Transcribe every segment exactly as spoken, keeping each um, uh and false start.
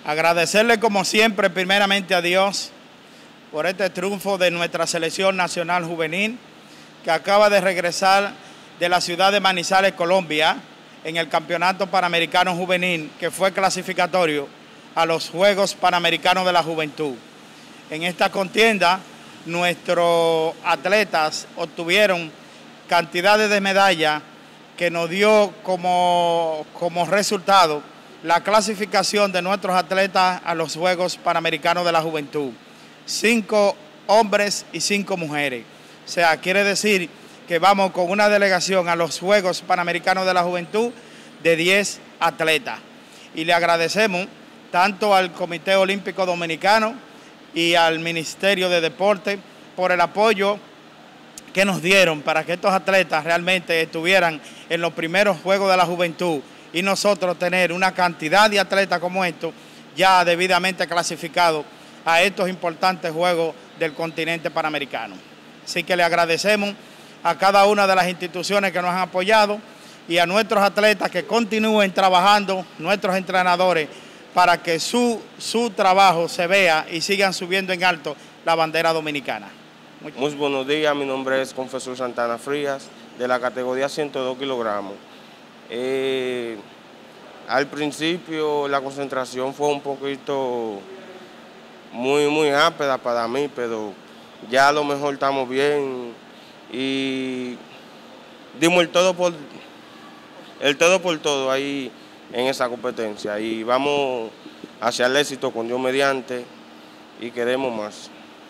Agradecerle como siempre primeramente a Dios por este triunfo de nuestra selección nacional juvenil que acaba de regresar de la ciudad de Manizales, Colombia, en el Campeonato Panamericano Juvenil, que fue clasificatorio a los Juegos Panamericanos de la Juventud. En esta contienda, nuestros atletas obtuvieron cantidades de medallas que nos dio como, como resultado la clasificación de nuestros atletas a los Juegos Panamericanos de la Juventud. Cinco hombres y cinco mujeres. O sea, quiere decir que vamos con una delegación a los Juegos Panamericanos de la Juventud de diez atletas. Y le agradecemos tanto al Comité Olímpico Dominicano y al Ministerio de Deporte por el apoyo que nos dieron para que estos atletas realmente estuvieran en los primeros Juegos de la Juventud y nosotros tener una cantidad de atletas como estos ya debidamente clasificados a estos importantes Juegos del continente panamericano. Así que le agradecemos a cada una de las instituciones que nos han apoyado y a nuestros atletas que continúen trabajando, nuestros entrenadores, para que su, su trabajo se vea y sigan subiendo en alto la bandera dominicana. Muchas Muy buenos días, mi nombre es Confesor Santana Frías, de la categoría ciento dos kilogramos. Eh, al principio la concentración fue un poquito muy, muy áspera para mí, pero ya a lo mejor estamos bien y dimos el todo por, el todo por todo ahí en esa competencia y vamos hacia el éxito con Dios mediante y queremos más.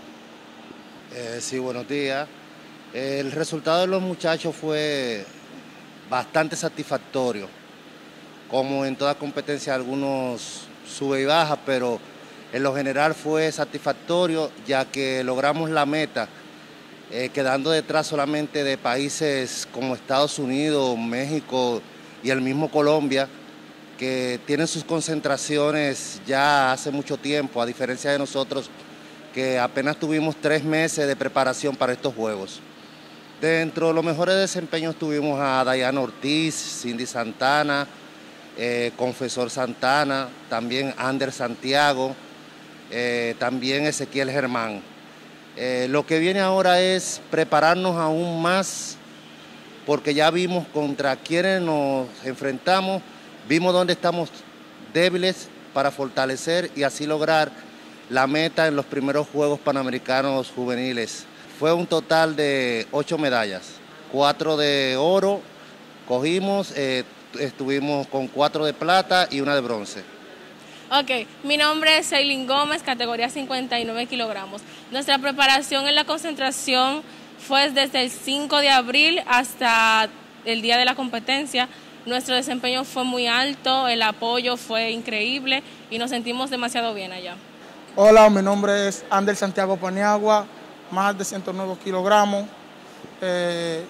Eh, sí, buenos días. El resultado de los muchachos fue bastante satisfactorio. Como en toda competencia, algunos sube y baja, pero en lo general fue satisfactorio, ya que logramos la meta, eh, quedando detrás solamente de países como Estados Unidos, México y el mismo Colombia, que tienen sus concentraciones ya hace mucho tiempo, a diferencia de nosotros, que apenas tuvimos tres meses de preparación para estos Juegos. Dentro de los mejores desempeños tuvimos a Dayana Ortiz, Cindy Santana, eh, Confesor Santana, también Ander Santiago, eh, también Ezequiel Germán. Eh, lo que viene ahora es prepararnos aún más, porque ya vimos contra quienes nos enfrentamos, vimos dónde estamos débiles para fortalecer y así lograr la meta en los primeros Juegos Panamericanos Juveniles. Fue un total de ocho medallas, cuatro de oro, cogimos, eh, estuvimos con cuatro de plata y una de bronce. Ok, mi nombre es Eileen Gómez, categoría cincuenta y nueve kilogramos. Nuestra preparación en la concentración fue desde el cinco de abril hasta el día de la competencia. Nuestro desempeño fue muy alto, el apoyo fue increíble y nos sentimos demasiado bien allá. Hola, mi nombre es Ander Santiago Paniagua, más de ciento nueve kilogramos. Eh,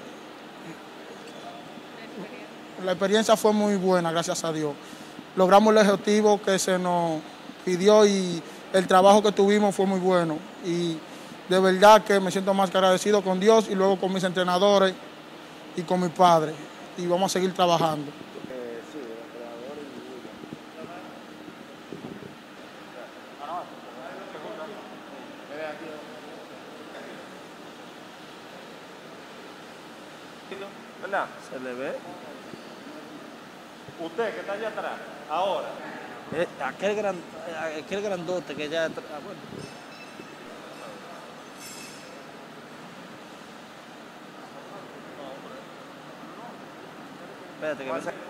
la experiencia fue muy buena, gracias a Dios. Logramos el objetivo que se nos pidió y el trabajo que tuvimos fue muy bueno. Y de verdad que me siento más que agradecido con Dios y luego con mis entrenadores y con mi padre. Y vamos a seguir trabajando. ¿Verdad? Se le ve. Usted que está allá atrás, ahora. Eh, aquel, gran, aquel grandote que ya... Ah, bueno. Espérate que me...